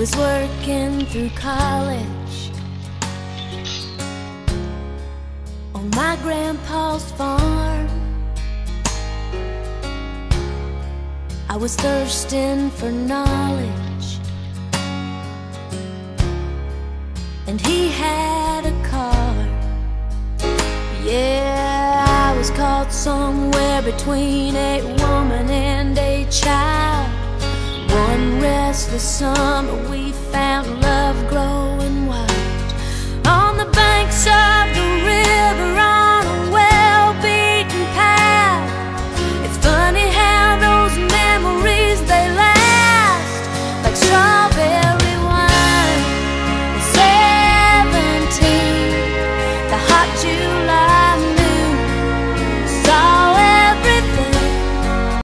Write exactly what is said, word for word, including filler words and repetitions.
was working through college on my grandpa's farm. I was thirsting for knowledge, and he had a car. Yeah, I was caught somewhere between a woman and a child. One restless summer we found love growing wild on the banks of the river, on a well-beaten path. It's funny how those memories, they last like strawberry wine. Seventeen, the hot June